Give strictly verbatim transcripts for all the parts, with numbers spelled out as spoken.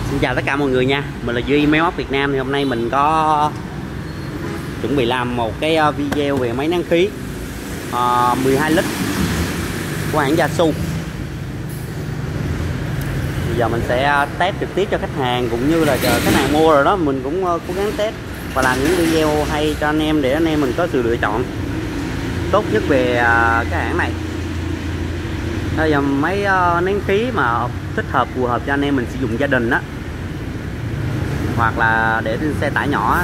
Xin chào tất cả mọi người nha, mình là Duy Máy Móc Việt Nam. Thì hôm nay mình có chuẩn bị làm một cái video về máy nén khí uh, mười hai lít của hãng Yaesu. Bây giờ mình sẽ test trực tiếp cho khách hàng, cũng như là chờ khách hàng mua rồi đó, mình cũng cố gắng test và làm những video hay cho anh em để anh em mình có sự lựa chọn tốt nhất về cái hãng này. Đây là máy nén khí mà thích hợp, phù hợp cho anh em mình sử dụng gia đình đó, hoặc là để trên xe tải nhỏ,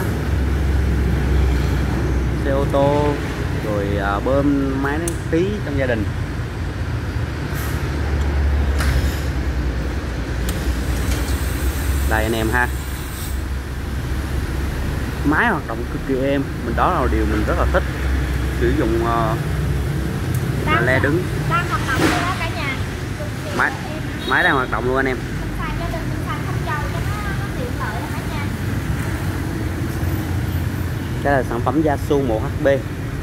xe ô tô, rồi bơm máy nén khí trong gia đình. Đây anh em ha, máy hoạt động cực kỳ êm, mình đó là điều mình rất là thích. Sử dụng uh, le đứng, đang hoạt động luôn đó cả nhà. Máy máy đang hoạt động luôn anh em. Cái là sản phẩm Yaesu một H B.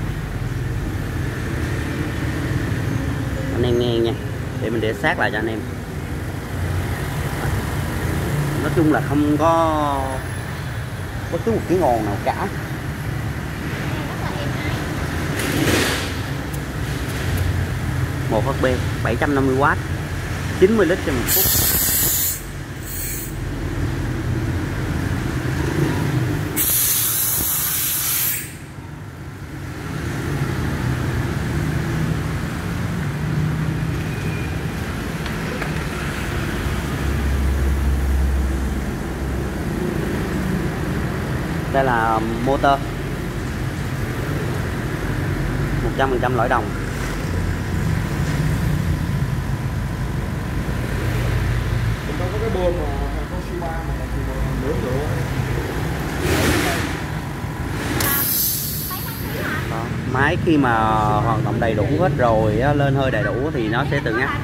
Anh em nghe nha, để mình để sát lại cho anh em. Nói chung là không có bất cứ một tiếng ồn nào cả. một H B bảy trăm năm mươi oát, chín mươi lít trên một phút. Đây là motor một trăm phần trăm lõi đồng. Có cái bơm mà có xi ba mà nướng được. Đó. Máy khi mà hoạt động đầy đủ hết rồi, lên hơi đầy đủ thì nó sẽ tự ngắt.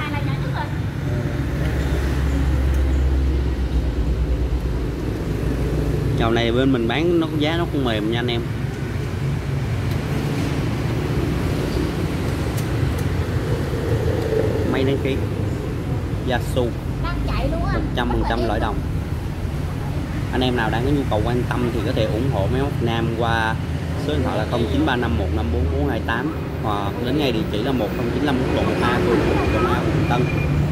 Dòng này bên mình bán nó giá nó cũng mềm nha anh em. Máy nén khí Yaesu một trăm phần trăm lõi đồng. Anh em nào đang có nhu cầu quan tâm thì có thể ủng hộ Máy Móc Việt Nam qua số điện thoại là không chín ba năm một năm bốn bốn hai tám, hoặc đến ngay địa chỉ là một không chín năm quốc lộ một A, phường Tân An, quận Tân.